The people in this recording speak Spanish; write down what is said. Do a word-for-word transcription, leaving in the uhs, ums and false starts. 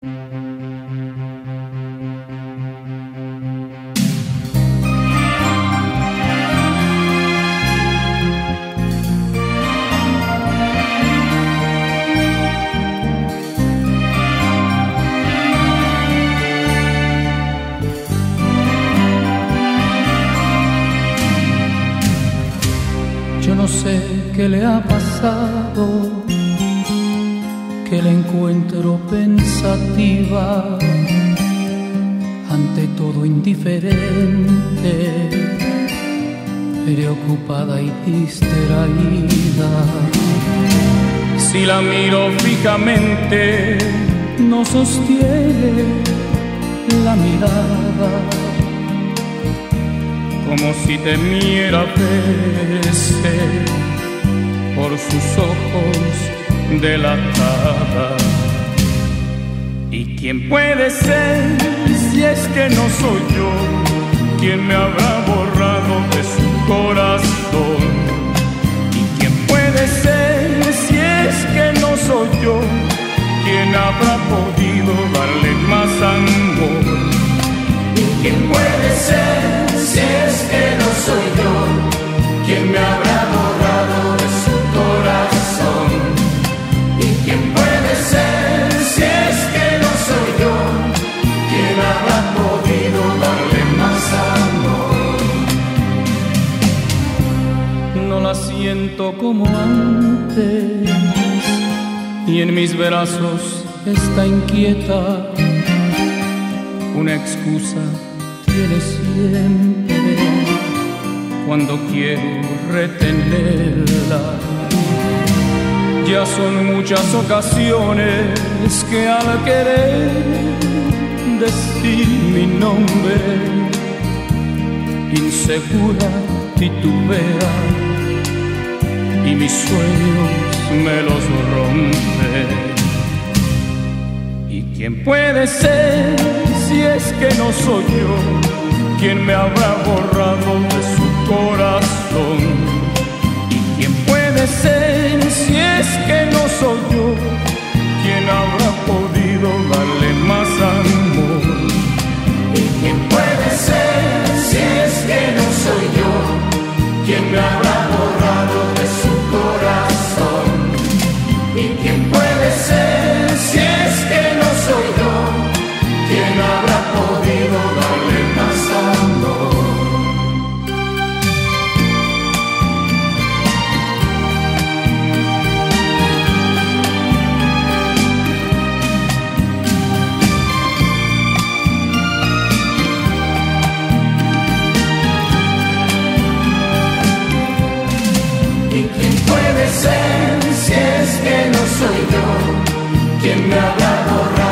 Yo no sé qué le ha pasado, que la encuentro pensativa, ante todo indiferente, preocupada y distraída. Si la miro fijamente, no sostiene la mirada, como si temiera verse por sus ojos delatada. ¿Y quién puede ser si es que no soy yo? ¿Quién me habrá borrado de su corazón? ¿Y quién puede ser si es que no soy yo? ¿Quién habrá podido darle más amor? ¿Y quién puede ser si es que no soy yo? ¿Quién me habrá borrado de su corazón? ¿Y quién puede ser si es que no soy yo? ¿Quién habrá podido darle más amor? No la siento como antes, y en mis brazos está inquieta. Una excusa tiene siempre cuando quiero retenerla. Ya son muchas ocasiones que al querer decir mi nombre, insegura titubea y mis sueños me los rompe. ¿Y quién puede ser si es que no soy yo? ¿Quién me habrá borrado de su corazón? ¿Y quién puede ser si es que no soy yo? ¿Quién habrá podido darle más amor? ¿Y quién puede ser si es que no soy yo? ¿Quién me habrá borrado de su corazón? ¿Y quién puede ser si es que no soy yo? ¿Quién habrá podido darle más amor? ¿Y quién puede ser si es que no soy yo? ¿Quién me habrá borrado